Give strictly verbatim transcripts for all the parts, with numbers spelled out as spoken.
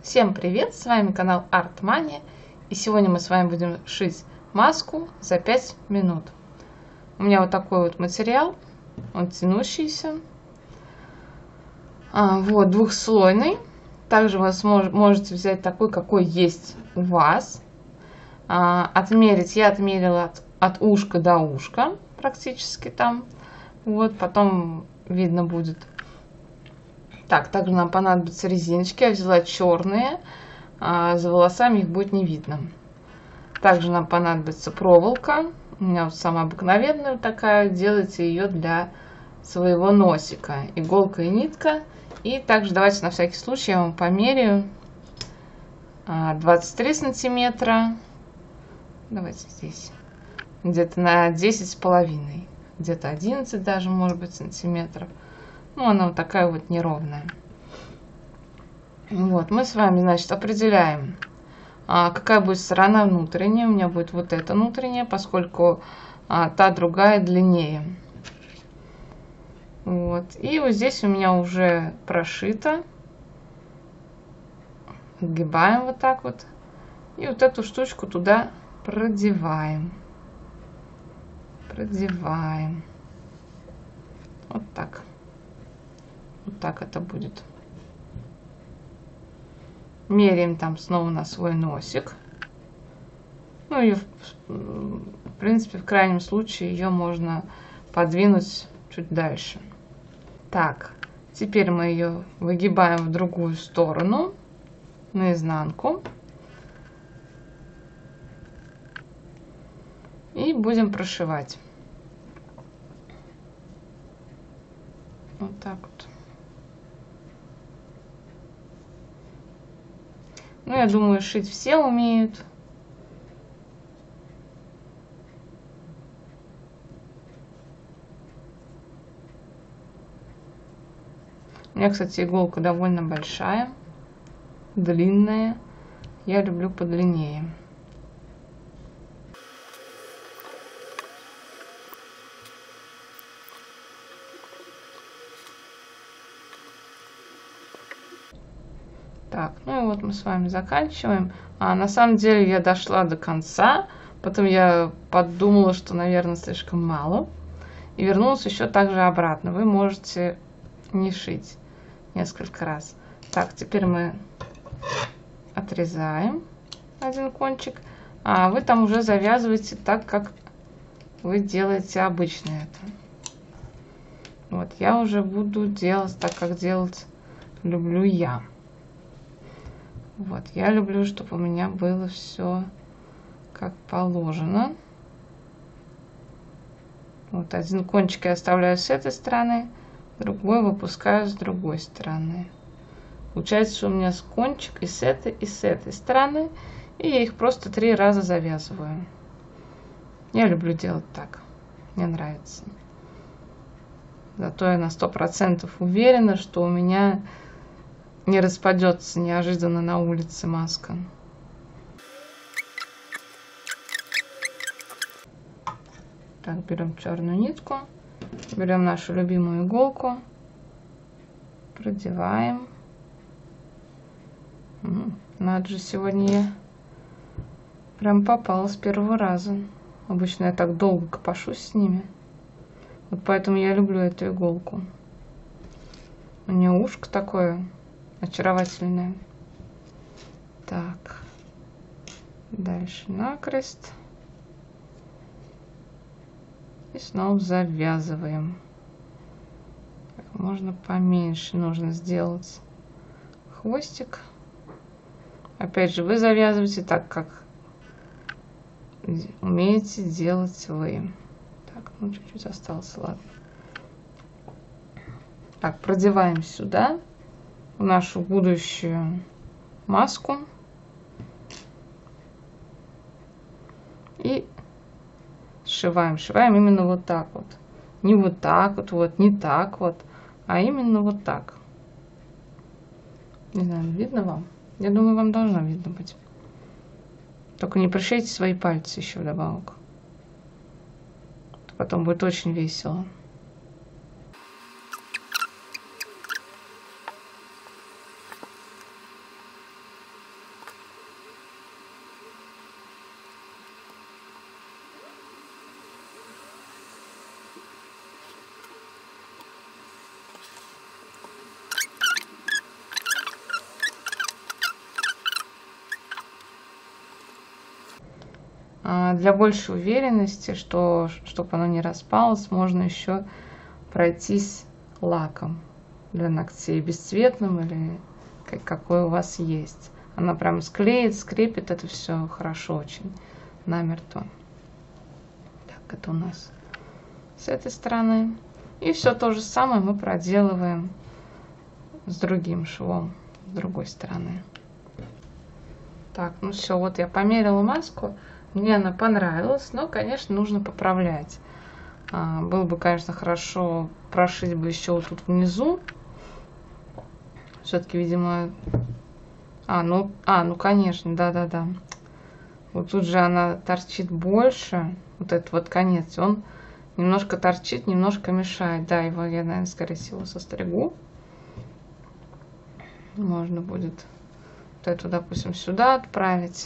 Всем привет, с вами канал Art-Mania, и сегодня мы с вами будем шить маску за пять минут. У меня вот такой вот материал, он тянущийся, а, вот, двухслойный. Также вы можете взять такой, какой есть у вас. А, отмерить, я отмерила от, от ушка до ушка, практически там, вот, потом видно будет. Так, также нам понадобятся резиночки. Я взяла черные, а за волосами их будет не видно. Также нам понадобится проволока. У меня вот самая обыкновенная такая. Делайте ее для своего носика. Иголка и нитка. И также давайте на всякий случай я вам померяю. двадцать три сантиметра. Давайте здесь. Где-то на десять с половиной. Где-то одиннадцать даже, может быть, сантиметров. Ну, она вот такая вот неровная. Вот, мы с вами, значит, определяем, а, какая будет сторона внутренняя. У меня будет вот эта внутренняя, поскольку а, та другая длиннее. Вот, и вот здесь у меня уже прошито. Отгибаем вот так вот. И вот эту штучку туда продеваем. Продеваем. Вот так. Вот так это будет. Меряем там снова на свой носик. Ну и в принципе в крайнем случае ее можно подвинуть чуть дальше. Так, теперь мы ее выгибаем в другую сторону, наизнанку. И будем прошивать. Вот так вот. Ну, я думаю, шить все умеют. У меня, кстати, иголка довольно большая, длинная. Я люблю подлиннее. Так, ну и вот мы с вами заканчиваем. А на самом деле я дошла до конца, потом я подумала, что, наверное, слишком мало, и вернулась еще также обратно. Вы можете не шить несколько раз. Так, теперь мы отрезаем один кончик, а вы там уже завязываете так, как вы делаете обычно это. Вот, я уже буду делать так, как делать люблю я. Вот, я люблю, чтобы у меня было все как положено. Вот, один кончик я оставляю с этой стороны, другой выпускаю с другой стороны. Получается, что у меня с кончик и с этой, и с этой стороны. И я их просто три раза завязываю. Я люблю делать так. Мне нравится. Зато я на сто процентов уверена, что у меня не распадется неожиданно на улице маска. Так, берем черную нитку, берем нашу любимую иголку, продеваем. Надо же, сегодня я прям попала с первого раза. Обычно я так долго копошусь с ними. Вот поэтому я люблю эту иголку. У нее ушко такое очаровательная. Так, дальше накрест. И снова завязываем. Так, можно поменьше нужно сделать хвостик. Опять же, вы завязываете так, как умеете делать вы. Так, ну чуть-чуть осталось, ладно. Так, продеваем сюда нашу будущую маску и сшиваем. Сшиваем именно вот так вот. Не вот так вот, вот, не так вот, а именно вот так. Не знаю, видно вам? Я думаю, вам должно видно быть. Только не пришейте свои пальцы еще вдобавок. Потом будет очень весело. Для большей уверенности, что, чтобы оно не распалось, можно еще пройтись лаком для ногтей, бесцветным или какой у вас есть. Она прям склеит, скрепит это все хорошо очень, намертво. Так, это у нас с этой стороны. И все то же самое мы проделываем с другим швом, с другой стороны. Так, ну все, вот я померила маску. Мне она понравилась, но, конечно, нужно поправлять. А, было бы, конечно, хорошо прошить бы еще вот тут внизу. Все-таки, видимо... А, ну, а, ну, конечно, да-да-да. Вот тут же она торчит больше. Вот этот вот конец, он немножко торчит, немножко мешает. Да, его я, наверное, скорее всего, состригу. Можно будет вот эту, допустим, сюда отправить.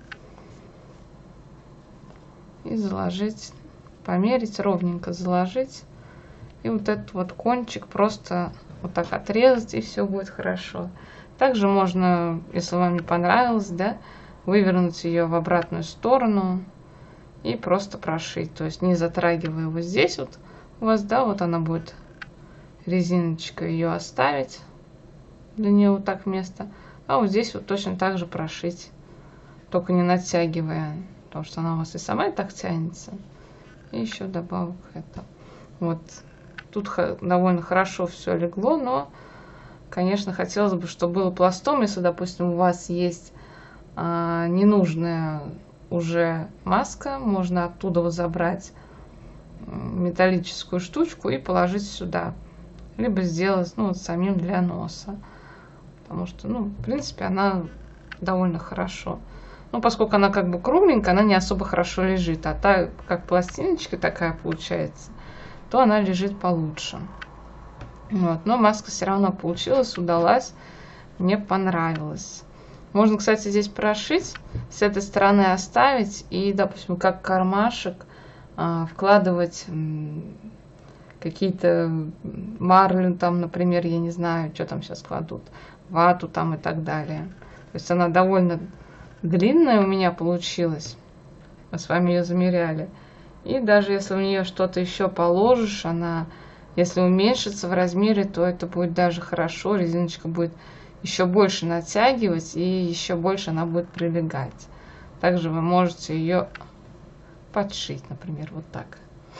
И заложить, померить, ровненько заложить. И вот этот вот кончик просто вот так отрезать, и все будет хорошо. Также можно, если вам не понравилось, да, вывернуть ее в обратную сторону и просто прошить. То есть не затрагивая вот здесь вот у вас, да, вот она будет резиночка, ее оставить для нее вот так место. А вот здесь вот точно так же прошить, только не натягивая. Потому что она у вас и сама и так тянется. И еще добавок это. Вот. Тут довольно хорошо все легло, но, конечно, хотелось бы, чтобы было пластом. Если, допустим, у вас есть а, ненужная уже маска, можно оттуда вот забрать металлическую штучку и положить сюда. Либо сделать, ну, вот самим для носа. Потому что, ну, в принципе, она довольно хорошо. Ну, поскольку она как бы кругленькая, она не особо хорошо лежит. А та, как пластиночка такая получается, то она лежит получше. Вот. Но маска все равно получилась, удалась. Мне понравилось. Можно, кстати, здесь прошить, с этой стороны оставить и, допустим, как кармашек а, вкладывать какие-то марлю, там, например, я не знаю, что там сейчас кладут, вату там и так далее. То есть она довольно длинная у меня получилась. Мы с вами ее замеряли. И даже если в нее что-то еще положишь, она, если уменьшится в размере, то это будет даже хорошо. Резиночка будет еще больше натягивать, и еще больше она будет прилегать. Также вы можете ее подшить, например, вот так.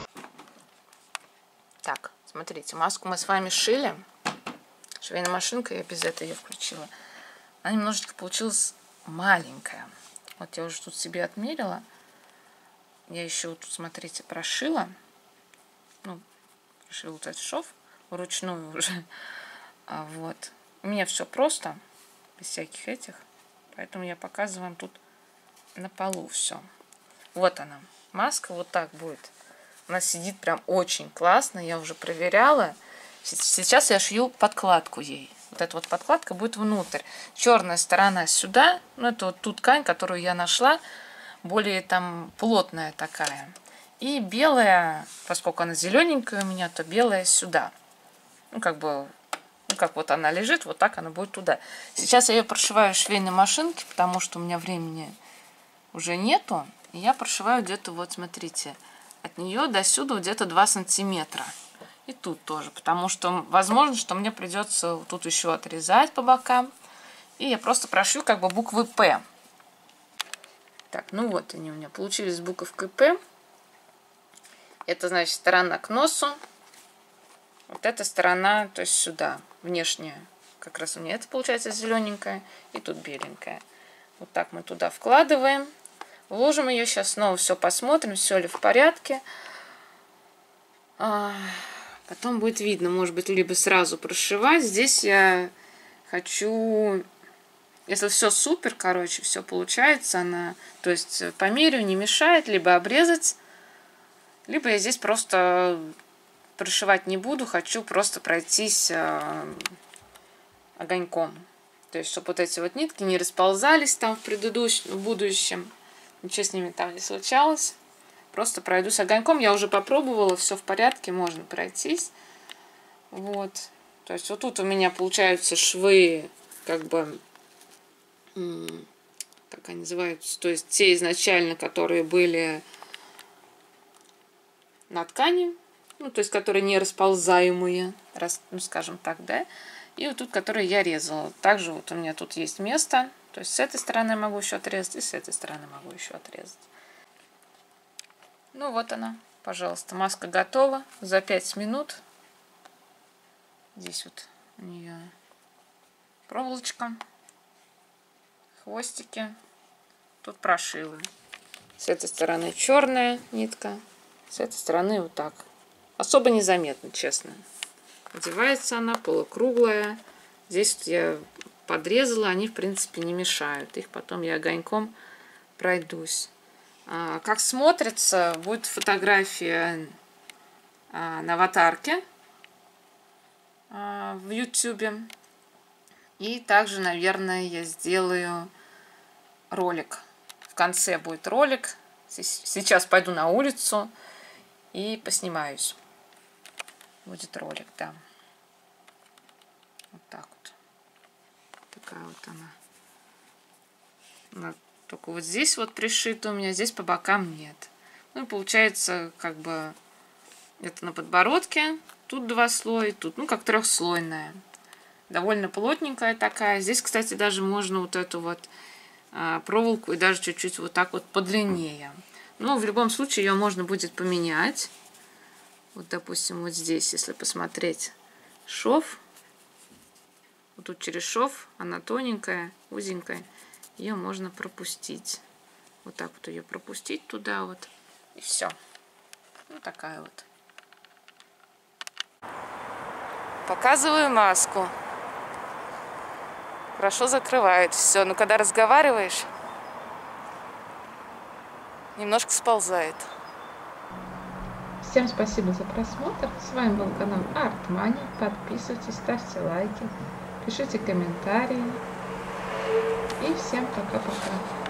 Так, смотрите, маску мы с вами шили. Швейная машинка, я без этого ее включила. Она немножечко получилась маленькая. Вот я уже тут себе отмерила. Я еще вот тут, смотрите, прошила. Ну, прошила вот этот шов вручную уже. А вот. У меня все просто, без всяких этих. Поэтому я показываю вам тут на полу все. Вот она. Маска вот так будет. Она сидит прям очень классно. Я уже проверяла. Сейчас я шью подкладку ей. Вот эта вот подкладка будет внутрь. Черная сторона сюда. Ну, это вот ту ткань, которую я нашла. Более там плотная такая. И белая, поскольку она зелененькая у меня, то белая сюда. Ну, как бы, ну, как вот она лежит, вот так она будет туда. Сейчас я ее прошиваю в швейной машинке, потому что у меня времени уже нету. И я прошиваю где-то, вот смотрите, от нее до сюда где-то два сантиметра. И тут тоже, потому что возможно, что мне придется тут еще отрезать по бокам. И я просто прошью как бы буквы П. Так, ну вот они у меня получились буковкой П. Это значит сторона к носу. Вот эта сторона, то есть сюда, внешняя. Как раз у меня это получается зелененькая. И тут беленькая. Вот так мы туда вкладываем. Вложим ее. Сейчас снова все посмотрим, все ли в порядке. Потом будет видно, может быть, либо сразу прошивать. Здесь я хочу, если все супер, короче, все получается, она, то есть померю, не мешает, либо обрезать, либо я здесь просто прошивать не буду, хочу просто пройтись э, огоньком. То есть, чтобы вот эти вот нитки не расползались там в предыдущем, в будущем, ничего с ними там не случалось. Просто пройдусь огоньком. Я уже попробовала, все в порядке, можно пройтись. Вот. То есть вот тут у меня получаются швы как бы как они называются, то есть те изначально, которые были на ткани, ну, то есть которые не расползаемые, ну, скажем так, да, и вот тут, которые я резала. Также вот у меня тут есть место, то есть с этой стороны могу еще отрезать, и с этой стороны могу еще отрезать. Ну, вот она, пожалуйста, маска готова за пять минут. Здесь вот у нее проволочка, хвостики, тут прошивы. С этой стороны черная нитка, с этой стороны вот так. Особо незаметно, честно. Одевается она полукруглая. Здесь вот я подрезала, они в принципе не мешают. Их потом я огоньком пройдусь. А, как смотрится, будет фотография а, на аватарке а, в ютубе. И также, наверное, я сделаю ролик. В конце будет ролик. Сейчас пойду на улицу и поснимаюсь. Будет ролик, да. Вот так вот. Такая вот она. Она только вот здесь вот пришита у меня, здесь по бокам нет. Ну и получается, как бы, это на подбородке. Тут два слоя, тут, ну, как трехслойная. Довольно плотненькая такая. Здесь, кстати, даже можно вот эту вот а, проволоку и даже чуть-чуть вот так вот подлиннее. Но в любом случае ее можно будет поменять. Вот, допустим, вот здесь, если посмотреть шов, вот тут через шов, она тоненькая, узенькая, ее можно пропустить. Вот так вот ее пропустить туда вот, и все. Ну, такая вот. Показываю маску. Хорошо закрывает все, но когда разговариваешь, немножко сползает. Всем спасибо за просмотр. С вами был канал Art-Money. Подписывайтесь, ставьте лайки, пишите комментарии. И всем пока-пока.